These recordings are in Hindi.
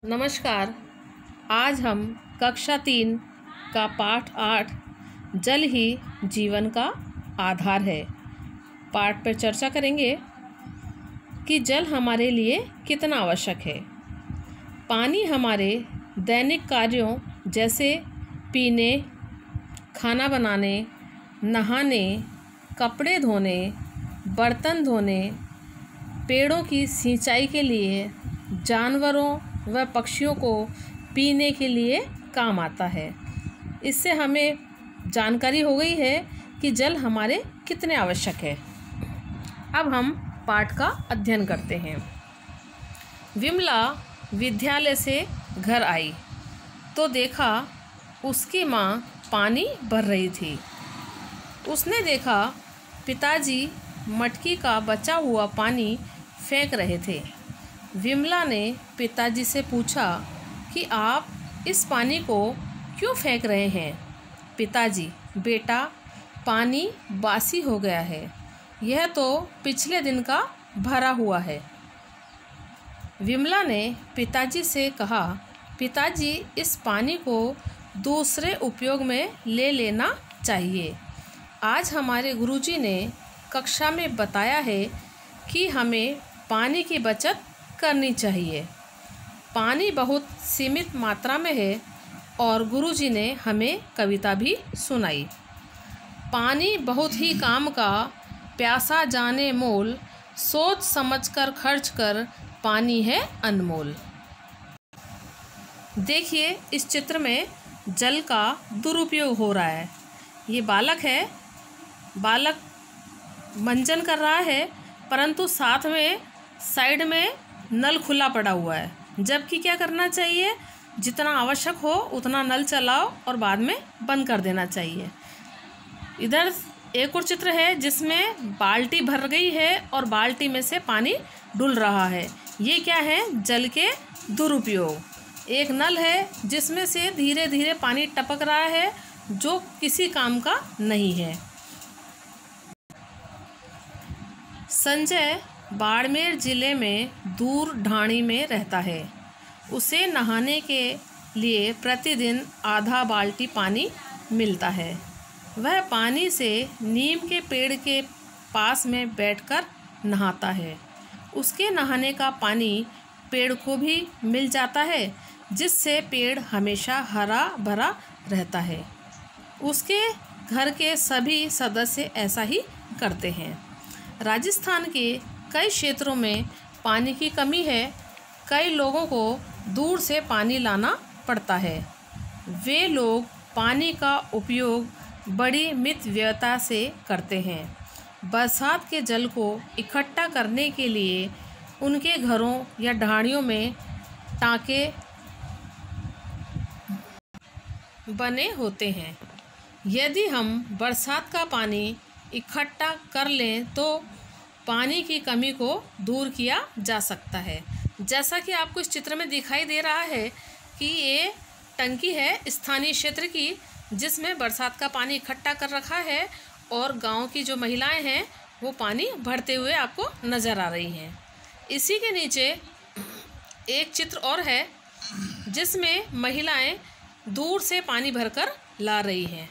नमस्कार। आज हम कक्षा 3 का पाठ 8 जल ही जीवन का आधार है पाठ पर चर्चा करेंगे कि जल हमारे लिए कितना आवश्यक है। पानी हमारे दैनिक कार्यों जैसे पीने, खाना बनाने, नहाने, कपड़े धोने, बर्तन धोने, पेड़ों की सिंचाई के लिए, जानवरों व पक्षियों को पीने के लिए काम आता है। इससे हमें जानकारी हो गई है कि जल हमारे कितने आवश्यक है। अब हम पाठ का अध्ययन करते हैं। विमला विद्यालय से घर आई तो देखा उसकी माँ पानी भर रही थी। उसने देखा पिताजी मटकी का बचा हुआ पानी फेंक रहे थे। विमला ने पिताजी से पूछा कि आप इस पानी को क्यों फेंक रहे हैं? पिताजी: बेटा, पानी बासी हो गया है, यह तो पिछले दिन का भरा हुआ है। विमला ने पिताजी से कहा, पिताजी, इस पानी को दूसरे उपयोग में ले लेना चाहिए। आज हमारे गुरुजी ने कक्षा में बताया है कि हमें पानी की बचत करनी चाहिए। पानी बहुत सीमित मात्रा में है और गुरुजी ने हमें कविता भी सुनाई। पानी बहुत ही काम का, प्यासा जाने मोल, सोच समझकर खर्च कर, पानी है अनमोल। देखिए, इस चित्र में जल का दुरुपयोग हो रहा है। ये बालक है, बालक मंजन कर रहा है, परंतु साथ में साइड में नल खुला पड़ा हुआ है। जबकि क्या करना चाहिए, जितना आवश्यक हो उतना नल चलाओ और बाद में बंद कर देना चाहिए। इधर एक और चित्र है जिसमें बाल्टी भर गई है और बाल्टी में से पानी डुल रहा है। ये क्या है? जल के दुरुपयोग। एक नल है जिसमें से धीरे धीरे पानी टपक रहा है जो किसी काम का नहीं है। संजय बाड़मेर जिले में दूर ढाणी में रहता है। उसे नहाने के लिए प्रतिदिन आधा बाल्टी पानी मिलता है। वह पानी से नीम के पेड़ के पास में बैठकर नहाता है। उसके नहाने का पानी पेड़ को भी मिल जाता है, जिससे पेड़ हमेशा हरा भरा रहता है। उसके घर के सभी सदस्य ऐसा ही करते हैं। राजस्थान के कई क्षेत्रों में पानी की कमी है। कई लोगों को दूर से पानी लाना पड़ता है। वे लोग पानी का उपयोग बड़ी मितव्ययता से करते हैं। बरसात के जल को इकट्ठा करने के लिए उनके घरों या ढाणियों में टांके बने होते हैं। यदि हम बरसात का पानी इकट्ठा कर लें तो पानी की कमी को दूर किया जा सकता है। जैसा कि आपको इस चित्र में दिखाई दे रहा है कि ये टंकी है स्थानीय क्षेत्र की, जिसमें बरसात का पानी इकट्ठा कर रखा है और गांव की जो महिलाएं हैं वो पानी भरते हुए आपको नज़र आ रही हैं। इसी के नीचे एक चित्र और है जिसमें महिलाएं दूर से पानी भरकर ला रही हैं।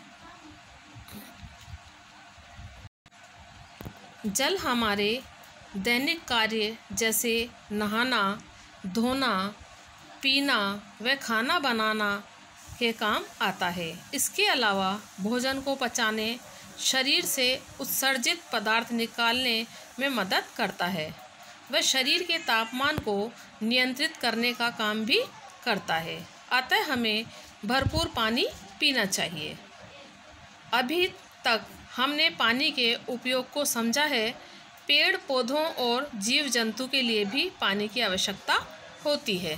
जल हमारे दैनिक कार्य जैसे नहाना, धोना, पीना व खाना बनाना के काम आता है। इसके अलावा भोजन को पचाने, शरीर से उत्सर्जित पदार्थ निकालने में मदद करता है। वह शरीर के तापमान को नियंत्रित करने का काम भी करता है। अतः हमें भरपूर पानी पीना चाहिए। अभी तक हमने पानी के उपयोग को समझा है। पेड़ पौधों और जीव जंतु के लिए भी पानी की आवश्यकता होती है।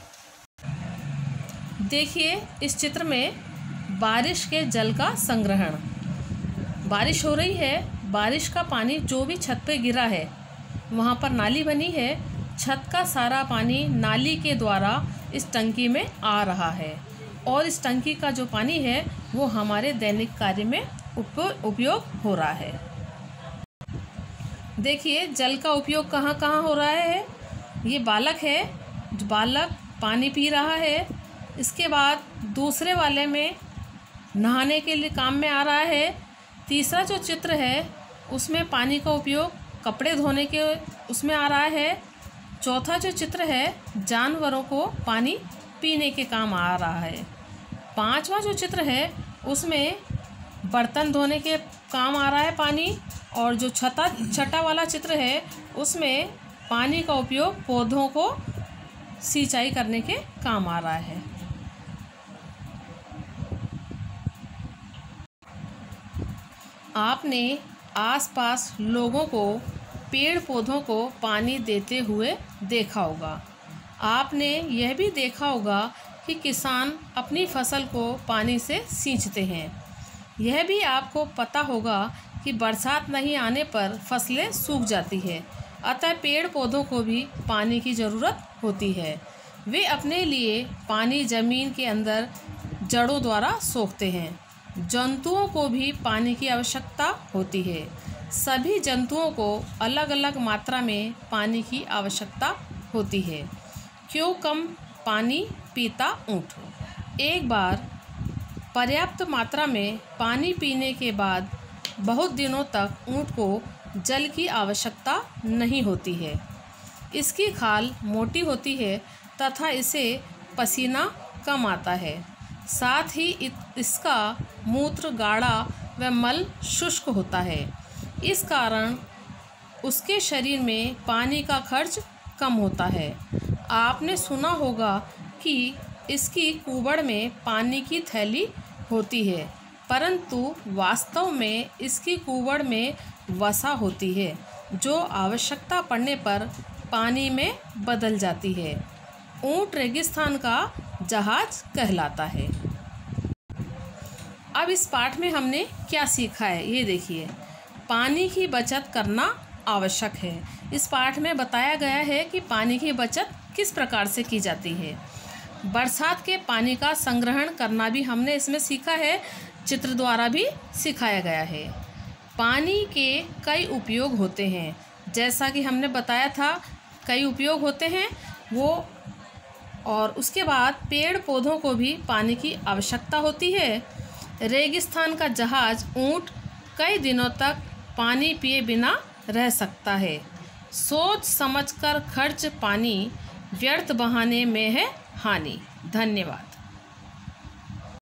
देखिए, इस चित्र में बारिश के जल का संग्रहण। बारिश हो रही है, बारिश का पानी जो भी छत पे गिरा है, वहाँ पर नाली बनी है। छत का सारा पानी नाली के द्वारा इस टंकी में आ रहा है और इस टंकी का जो पानी है वो हमारे दैनिक कार्य में उपयोग हो रहा है। देखिए, जल का उपयोग कहाँ कहाँ हो रहा है। ये बालक है, जो बालक पानी पी रहा है। इसके बाद दूसरे वाले में नहाने के लिए काम में आ रहा है। तीसरा जो चित्र है उसमें पानी का उपयोग कपड़े धोने के उसमें आ रहा है। चौथा जो चित्र है जानवरों को पानी पीने के काम आ रहा है। पांचवा जो चित्र है उसमें बर्तन धोने के काम आ रहा है पानी। और जो छठा वाला चित्र है उसमें पानी का उपयोग पौधों को सिंचाई करने के काम आ रहा है। आपने आसपास लोगों को पेड़ पौधों को पानी देते हुए देखा होगा। आपने यह भी देखा होगा कि किसान अपनी फसल को पानी से सींचते हैं। यह भी आपको पता होगा कि बरसात नहीं आने पर फसलें सूख जाती है, अतः पेड़ पौधों को भी पानी की ज़रूरत होती है। वे अपने लिए पानी ज़मीन के अंदर जड़ों द्वारा सोखते हैं। जंतुओं को भी पानी की आवश्यकता होती है। सभी जंतुओं को अलग अलग मात्रा में पानी की आवश्यकता होती है। क्यों कम पानी पीता ऊँट? एक बार पर्याप्त मात्रा में पानी पीने के बाद बहुत दिनों तक ऊँट को जल की आवश्यकता नहीं होती है। इसकी खाल मोटी होती है तथा इसे पसीना कम आता है। साथ ही इसका मूत्र गाढ़ा व मल शुष्क होता है। इस कारण उसके शरीर में पानी का खर्च कम होता है। आपने सुना होगा कि इसकी कुबड़ में पानी की थैली होती है, परंतु वास्तव में इसकी कुबड़ में वसा होती है जो आवश्यकता पड़ने पर पानी में बदल जाती है। ऊँट रेगिस्तान का जहाज कहलाता है। अब इस पाठ में हमने क्या सीखा है ये देखिए। पानी की बचत करना आवश्यक है। इस पाठ में बताया गया है कि पानी की बचत किस प्रकार से की जाती है। बरसात के पानी का संग्रहण करना भी हमने इसमें सीखा है, चित्र द्वारा भी सिखाया गया है। पानी के कई उपयोग होते हैं, जैसा कि हमने बताया था कई उपयोग होते हैं वो। और उसके बाद पेड़ पौधों को भी पानी की आवश्यकता होती है। रेगिस्तान का जहाज ऊँट कई दिनों तक पानी पिए बिना रह सकता है। सोच समझकर खर्च पानी, व्यर्थ बहाने में है हानि। धन्यवाद।